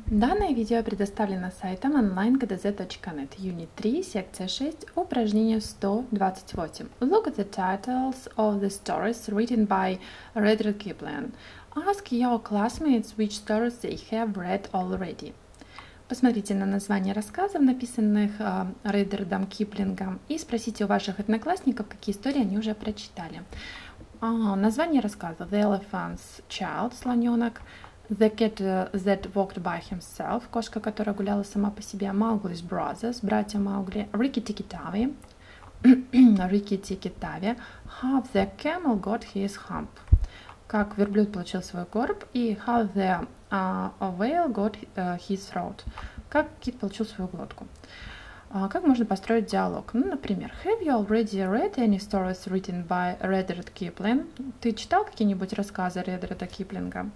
Данное видео предоставлено сайтом onlinegdz.net, Unit 3, секция 6, упражнение 128. Look at the titles of the stories written by Rudyard Kipling. Ask your classmates which stories they have read already. Посмотрите на названия рассказов, написанных Рудярдом Киплингом, и спросите у ваших одноклассников, какие истории они уже прочитали. Название рассказа: The Elephant's Child, слоненок; The Cat That Walked by Himself, кошка, которая гуляла сама по себе; Mowgli's Brothers, братья Маугли; Rikki-Tikki-Tavi, Rikki-Tikki-Tavi; How the Camel Got His Hump, как верблюд получил свой горб; и How the Whale Got His Throat, как кит получил свою глотку. Как можно построить диалог? Ну, например, Have you already read any stories written by Rudyard Kipling? Ты читал какие-нибудь рассказы Рудярда Киплинга?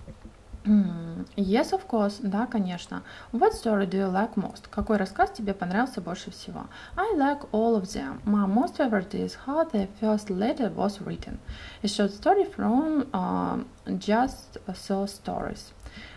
Yes, of course. Да, конечно. What story do you like most? Какой рассказ тебе понравился больше всего? I like all of them. My most favorite is How the First Letter Was Written. A short story from Just So Stories.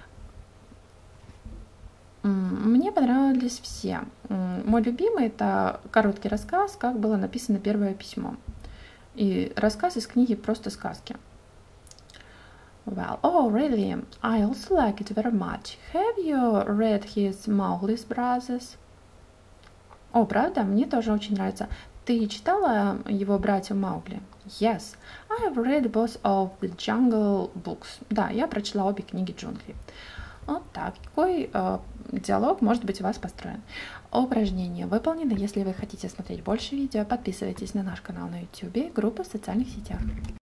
Мне понравились все. Мой любимый — это короткий рассказ, как было написано первое письмо. И рассказ из книги «Просто сказки». Well, oh, really? I also like it very much. Have you read his Mowgli's Brothers? О, правда? Мне тоже очень нравится. Ты читала его братьев Маугли? Yes, I have read both of the Jungle Books. Да, я прочла обе книги джунглей. Вот так. Какой диалог может быть у вас построен? Упражнение выполнено. Если вы хотите смотреть больше видео, подписывайтесь на наш канал на YouTube и группу в социальных сетях.